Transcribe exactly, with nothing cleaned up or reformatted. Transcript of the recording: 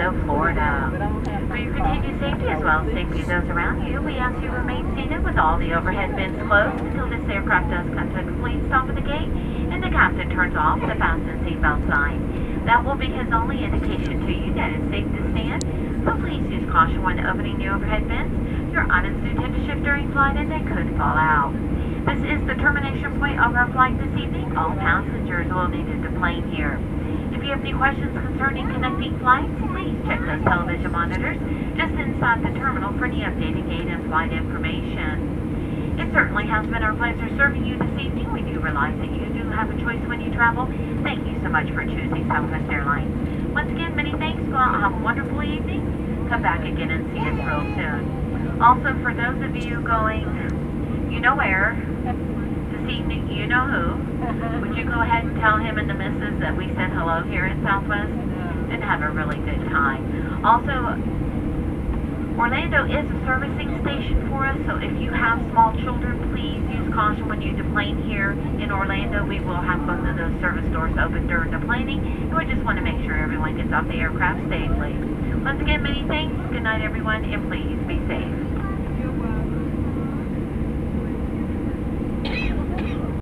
Orlando, Florida. For your continued safety as well as safety of those around you, we ask you remain seated with all the overhead bins closed until this aircraft does come to a complete stop at the gate and the captain turns off the fasten seatbelt sign. That will be his only indication to you that it's safe to stand, so please use caution when opening the overhead bins. Your items do tend to shift during flight and they could fall out. This is the termination point of our flight this evening. All passengers will need to deplane here. If you have any questions concerning connecting flights, please check those television monitors just inside the terminal for any updated gate and flight information. It certainly has been our pleasure serving you this evening. We do realize that you do have a choice when you travel. Thank you so much for choosing Southwest Airlines. Once again, many thanks. Go out and have a wonderful evening. Come back again and see us real soon. Also, for those of you going, you know where, this evening, you know who, would you go ahead and tell him and the missus that we said hello here at Southwest and have a really good time. Also, Orlando is a servicing station for us, so if you have small children, please use caution when you deplane here in Orlando. We will have both of those service doors open during deplaning, and we just want to make sure everyone gets off the aircraft safely. Once again, many thanks. Good night, everyone, and please be safe.